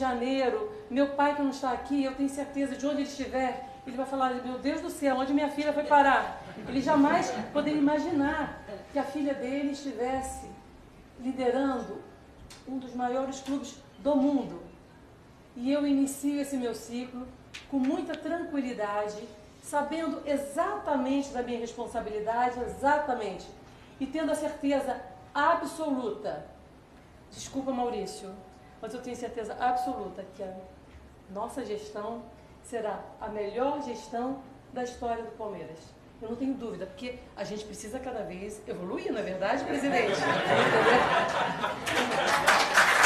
Janeiro, meu pai que não está aqui, eu tenho certeza de onde ele estiver, ele vai falar, meu Deus do céu, onde minha filha foi parar? Ele jamais poderia imaginar que a filha dele estivesse liderando um dos maiores clubes do mundo. E eu inicio esse meu ciclo com muita tranquilidade, sabendo exatamente da minha responsabilidade, exatamente, e tendo a certeza absoluta, desculpa Maurício, mas eu tenho certeza absoluta que a nossa gestão será a melhor gestão da história do Palmeiras. Eu não tenho dúvida, porque a gente precisa cada vez evoluir, não é verdade, presidente? Entendeu?